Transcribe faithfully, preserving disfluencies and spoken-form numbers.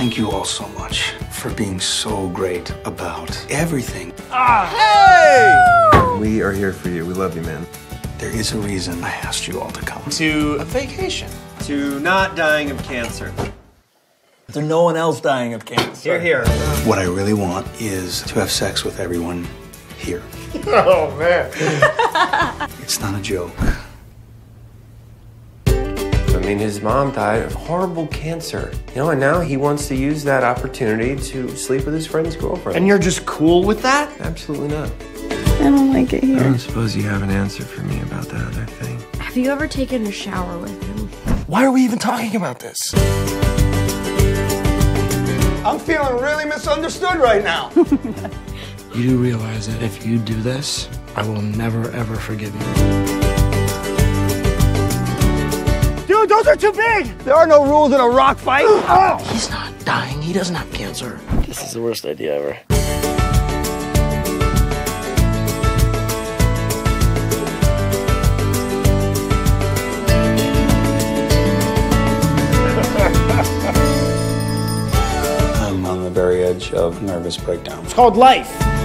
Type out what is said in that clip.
Thank you all so much for being so great about everything. Ah! Hey! We are here for you. We love you, man. There is a reason I asked you all to come. To a vacation. To not dying of cancer. To no one else dying of cancer. Here, here. What I really want is to have sex with everyone here. Oh, man. It's not a joke. I mean, his mom died of horrible cancer. You know, and now he wants to use that opportunity to sleep with his friend's girlfriend. And you're just cool with that? Absolutely not. I don't like it here. I don't suppose you have an answer for me about that other thing. Have you ever taken a shower with him? Why are we even talking about this? I'm feeling really misunderstood right now. You do realize that if you do this, I will never, ever forgive you. Dude, those are too big! There are no rules in a rock fight. Oh. He's not dying. He doesn't have cancer. This is the worst idea ever. I'm on the very edge of nervous breakdown. It's called life.